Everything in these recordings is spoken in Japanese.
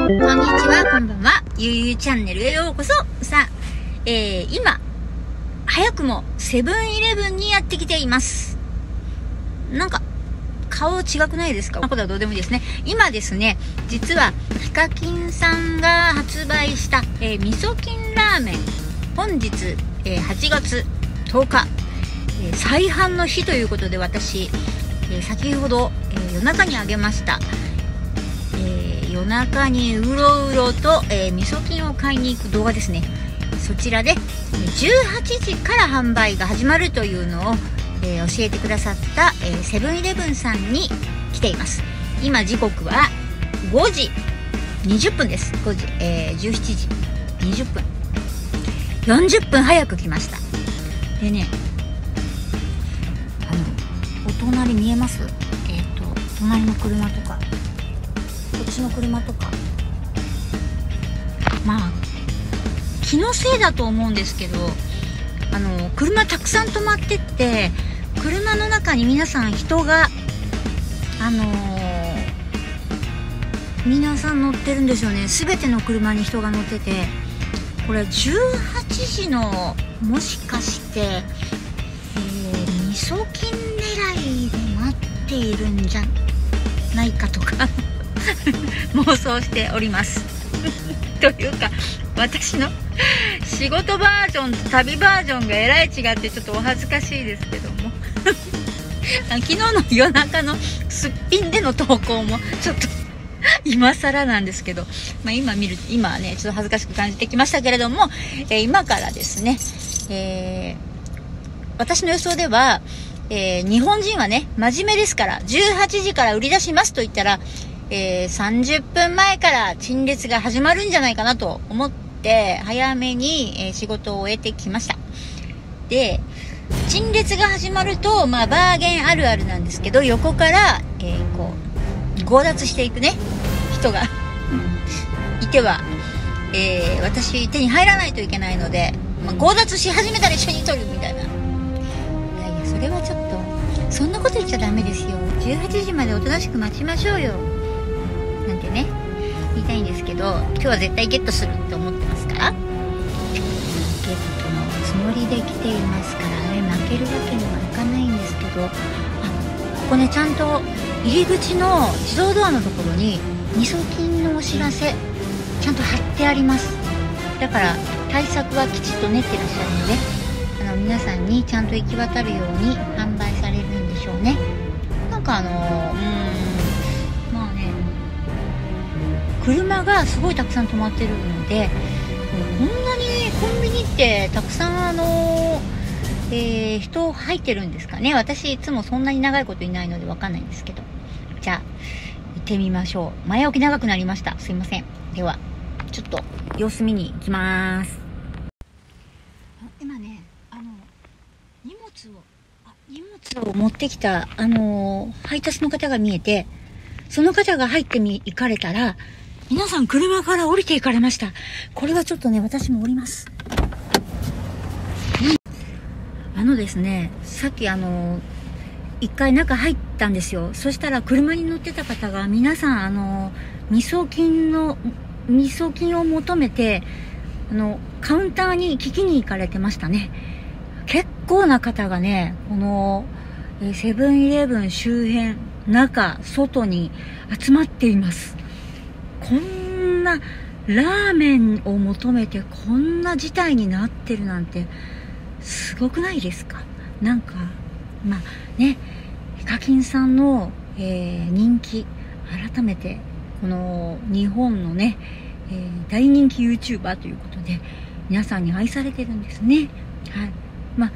こんにちは、こんばんは。ゆうゆうチャンネルへようこそ。さあ、今、早くもセブンイレブンにやってきています。なんか、顔違くないですか？こんなことはどうでもいいですね。今ですね、実は、ヒカキンさんが発売した、味噌菌ラーメン。本日、8月10日、再販の日ということで私、先ほど、夜中にあげました。夜中にうろうろと、味噌菌を買いに行く動画ですね。そちらで18時から販売が始まるというのを、教えてくださった、セブンイレブンさんに来ています。今時刻は5時20分です。5時、17時20分40分早く来ました。でね、お隣見えます？隣の車とかこっちの車とか、まあ気のせいだと思うんですけど、車たくさん止まってって、車の中に皆さん人が皆さん乗ってるんですよね。全ての車に人が乗ってて、これ18時のもしかして味噌菌狙いで待っているんじゃないかとか妄想しておりますというか、私の仕事バージョンと旅バージョンがえらい違ってちょっとお恥ずかしいですけども昨日の夜中のすっぴんでの投稿もちょっと今更なんですけど、今はねちょっと恥ずかしく感じてきましたけれども、今からですね、私の予想では、日本人はね真面目ですから、18時から売り出しますと言ったら、30分前から陳列が始まるんじゃないかなと思って早めに、仕事を終えてきました。で、陳列が始まると、バーゲンあるあるなんですけど、横から、こう強奪していくね人がいては、私手に入らないといけないので、強奪し始めたら一緒に取るみたいな。いやそれはちょっとそんなこと言っちゃダメですよ。18時までおとなしく待ちましょうよなんてね言いたいんですけど、今日は絶対ゲットするって思ってますから、ゲットのつもりで来ていますからね、負けるわけにはいかないんですけど、ここねちゃんと入り口の自動ドアのところに味噌菌のお知らせちゃんと貼ってあります。だから対策はきちっと練ってらっしゃるので、皆さんにちゃんと行き渡るように販売されるんでしょうね。なんか車がすごいたくさん止まってるので、こんなにコンビニってたくさん人入ってるんですかね。私いつもそんなに長いこといないのでわかんないんですけど、じゃあ行ってみましょう。前置き長くなりました、すいません。ではちょっと様子見に行きます。今ね荷物を持ってきた配達の方が見えて、その方が入って行かれたら、皆さん車から降りて行かれました。これはちょっとね私も降ります。ですね、さっき一回中入ったんですよ。そしたら車に乗ってた方が皆さん味噌菌を求めてカウンターに聞きに行かれてましたね。結構な方がね、このセブンイレブン周辺、中外に集まっています。こんなラーメンを求めてこんな事態になってるなんてすごくないですか？なんかヒカキンさんの、人気、改めてこの日本のね、大人気 YouTuber ということで皆さんに愛されてるんですね。はい。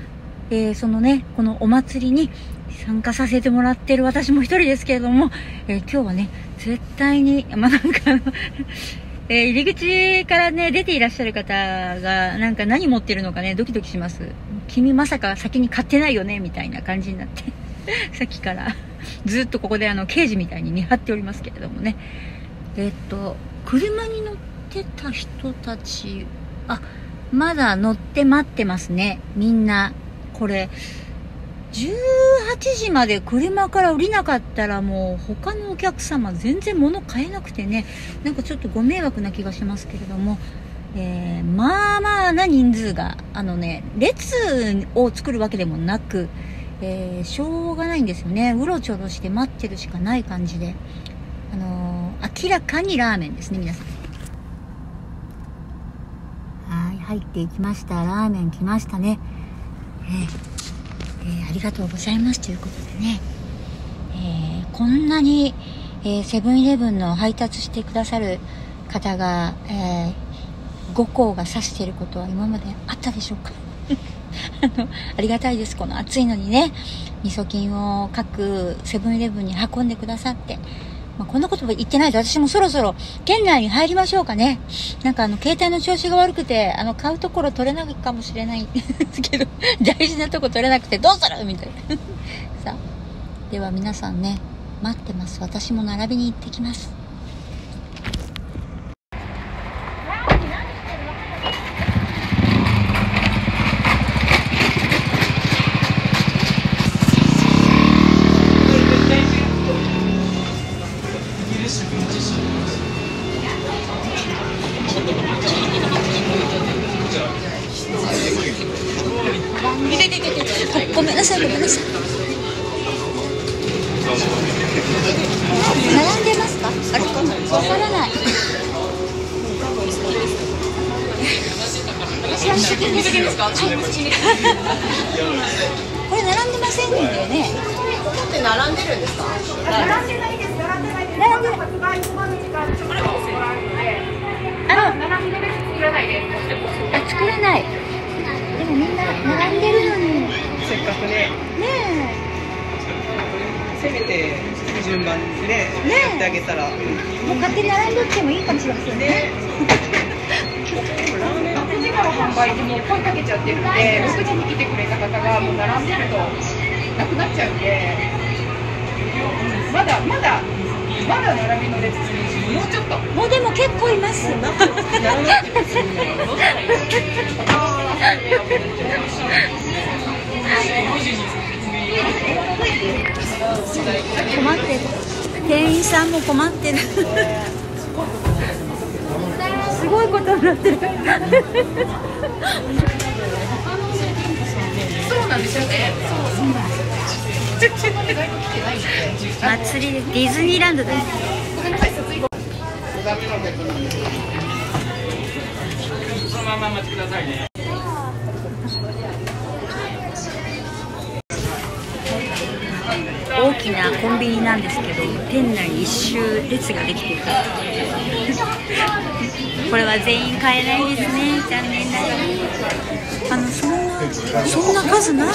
そのねこのお祭りに参加させてもらってる私も一人ですけれども、今日はね絶対に入り口からね出ていらっしゃる方が何持ってるのかねドキドキします。君まさか先に買ってないよねみたいな感じになってさっきからずっとここで刑事みたいに見張っておりますけれどもね。車に乗ってた人たち、まだ乗って待ってますね。みんなこれ 18時まで車から降りなかったらもう他のお客様全然物買えなくてね、なんかちょっとご迷惑な気がしますけれども、まあまあな人数が列を作るわけでもなく、しょうがないんですよね。うろちょろして待ってるしかない感じで、明らかにラーメンですね、皆さん。はい、入っていきました。ラーメン来ましたね。ありがとうございますということでね、こんなに、セブンイレブンの配達してくださる方が、5校が指していることは今まであったでしょうかありがたいです。この暑いのにね、味噌菌を各セブンイレブンに運んでくださって、こんなこと言ってないと私もそろそろ県内に入りましょうかね。なんか携帯の調子が悪くて買うところ取れないかもしれないんですけど大事なとこ取れなくてどうするみたいなさあ、では皆さんね、待ってます。私も並びに行ってきます。ごめんなさい、ごめんなさい。並んでますか？あれ、わからない。私は好きですか？これ並んでませんよね。 って並んでるんですか？並んでないです。並んでないです。並んでない。発売まで時間ちょっともらうので、並びの列作らないで。 作らない。でもみんな並んでるのに。 せっかくね。 ねえ。せめて順番にねやってあげたら。 もう勝手に並んでってもいいかもしれませんね。 ラーメン6時から販売でもう声かけちゃってるんで、6時に来てくれた方がもう並んでるとなくなっちゃうんで、まだ並びの列にもうちょっと。 もうでも結構います。困ってる。店員さんも困ってる。すごいことになってる。 そうなんですよね。 祭りでディズニーランドだよ。 そのまま待ちくださいね。 大きなコンビニなんですけど、店内一周列ができている。これは全員買えないですね。残念ながら。そんな数ない。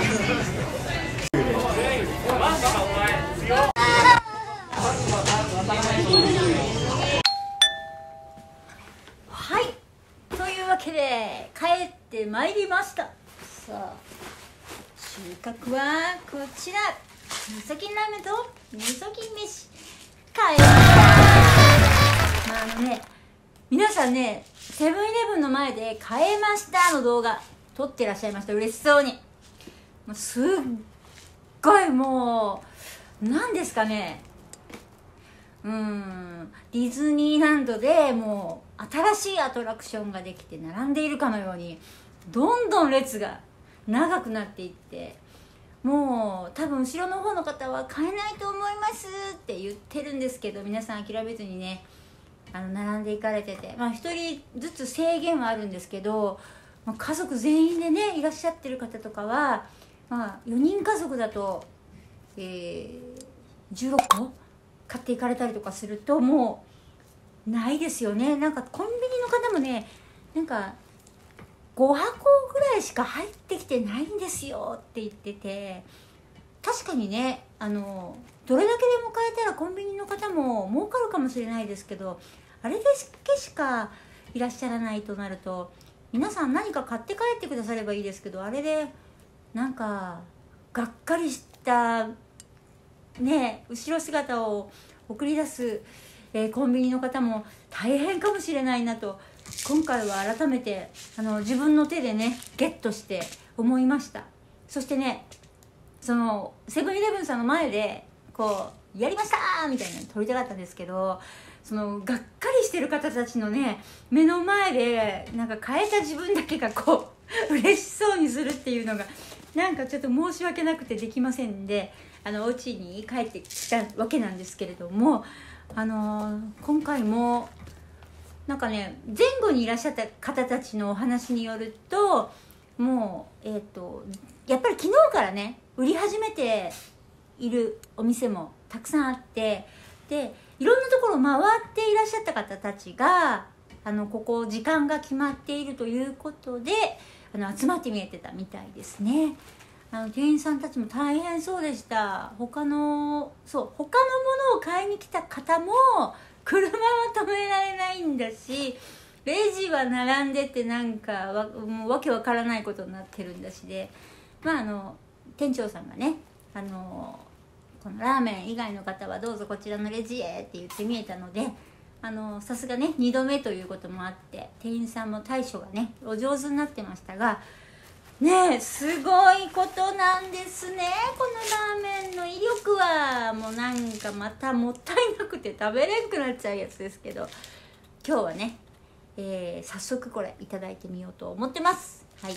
はい、というわけで帰ってまいりました。さあ、収穫はこちら。味噌菌ラーメンと味噌菌飯買いました。皆さんね、セブンイレブンの前で買えましたの動画撮ってらっしゃいました。嬉しそうに。もうすっごいもう何ですかね、ディズニーランドでもう新しいアトラクションができて並んでいるかのようにどんどん列が長くなっていって、もう多分後ろの方の方は買えないと思いますって言ってるんですけど、皆さん諦めずにね並んでいかれてて、1人ずつ制限はあるんですけど、家族全員でねいらっしゃってる方とかは、4人家族だと、16個買っていかれたりとかするともうないですよね。なんかコンビニの方もね、なんか5箱ぐらいしか入ってきてないんですよって言ってて、確かにねどれだけでも買えたらコンビニの方も儲かるかもしれないですけど、あれだけしかいらっしゃらないとなると、皆さん何か買って帰ってくださればいいですけど、あれでなんかがっかりしたね後ろ姿を送り出す、コンビニの方も大変かもしれないなと、今回は改めて自分の手でねゲットして思いました。そしてね、 そのセブンイレブンさんの前でこうやりましたみたいなの撮りたかったんですけど、そのがっかりしてる方たちのね目の前でなんか変えた自分だけがこう嬉しそうにするっていうのがなんかちょっと申し訳なくてできませんで、お家に帰ってきたわけなんですけれども、今回もなんかね前後にいらっしゃった方たちのお話によると、もうやっぱり昨日からね売り始めているお店もたくさんあって、でいろんなところ回っていらっしゃった方たちがここ時間が決まっているということで集まって見えてたみたいですね。店員さんたちも大変そうでした。他のものを買いに来た方も車は止められないんだし、レジは並んでてなんかもうわけわからないことになってるんだしで、店長さんがねこのラーメン以外の方はどうぞこちらのレジへって言って見えたので、さすがね2度目ということもあって店員さんも対処がねお上手になってましたがねえ、すごいことなんですね。このラーメンの威力はもうなんかまたもったいなくて食べれんくなっちゃうやつですけど、今日はね、早速これいただいてみようと思ってます。はい、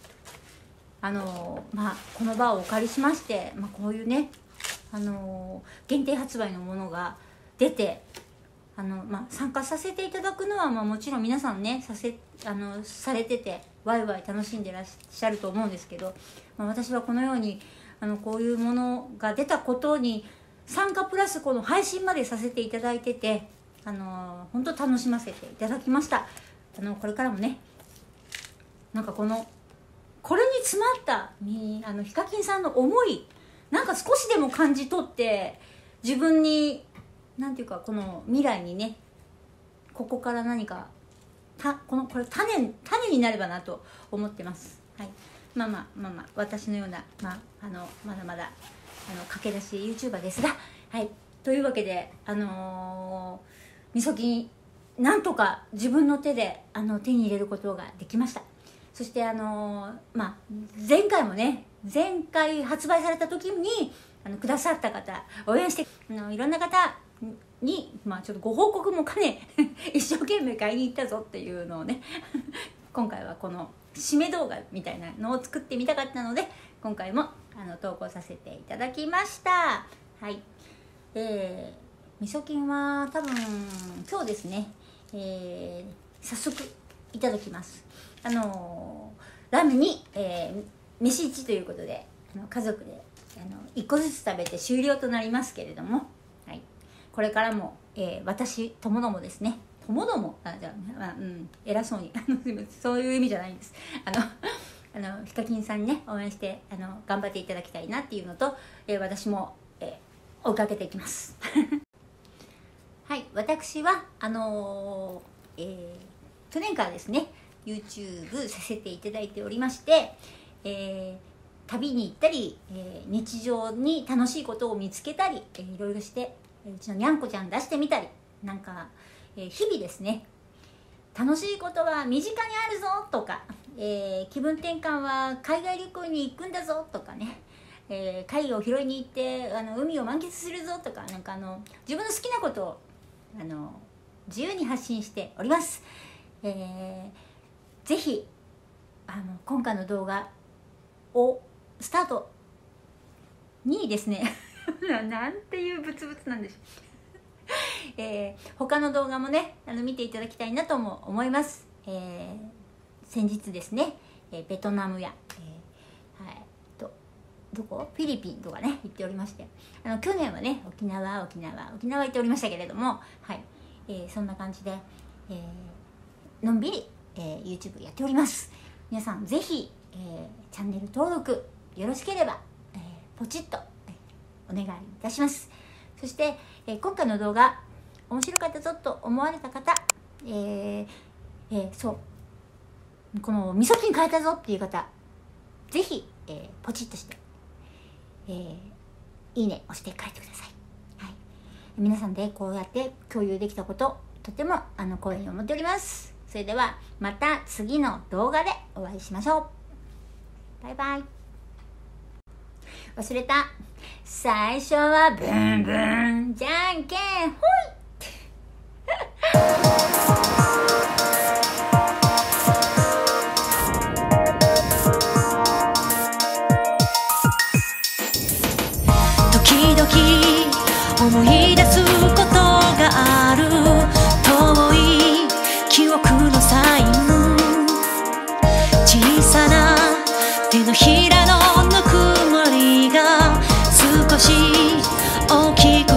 この場をお借りしまして、こういうね限定発売のものが出て参加させていただくのは、もちろん皆さんねされててワイワイ楽しんでらっしゃると思うんですけど、私はこのようにこういうものが出たことに参加プラスこの配信までさせていただいてて本当楽しませていただきました。これからもねなんかこれに詰まったヒカキンさんの思いなんか少しでも感じ取って自分になんていうかこの未来にねここから何かこれ種になればなと思ってます。はい、私のようなまだまだ駆け出し YouTuber ですが、はい、というわけでみそきんなんとか自分の手で手に入れることができました。そして前回発売された時にくださった方応援していろんな方にちょっとご報告も兼ね一生懸命買いに行ったぞっていうのをね今回はこの締め動画みたいなのを作ってみたかったので今回も投稿させていただきました。はい、みそきんは多分今日ですね、早速いただきます。ラーメンに、飯1ということで家族で1個ずつ食べて終了となりますけれども、はい、これからも、私ともどもですね偉そうにそういう意味じゃないんです。ヒカキンさんにね応援して頑張っていただきたいなっていうのと、私も、追いかけていきますはい、私は去年からですね YouTube させていただいておりまして、旅に行ったり、日常に楽しいことを見つけたり、いろいろしてうちのにゃんこちゃん出してみたりなんか、日々ですね楽しいことは身近にあるぞとか、気分転換は海外旅行に行くんだぞとかね、貝を拾いに行って海を満喫するぞとかなんか自分の好きなことを自由に発信しております。ぜひ今回の動画をスタートにですねなんていうブツブツなんでしょう他の動画もね見ていただきたいなとも思います。先日ですねベトナムや、どこフィリピンとかね行っておりまして、去年はね沖縄行っておりましたけれども、はい、そんな感じで、のんびり、YouTube やっております。皆さんぜひ、チャンネル登録よろしければ、ポチッと、お願いいたします。そして、今回の動画面白かったぞと思われた方、このみそきん変えたぞっていう方ぜひ、ポチッとして、いいね押して帰ってください。はい、皆さんでこうやって共有できたこととても光栄に思っております。それではまた次の動画でお会いしましょう。バイバイ。 忘れた。最初はブンブンじゃんけんほい時々思い出すことがある。遠い記憶のサイン、小さな手のひらのぬくもりが少し大きく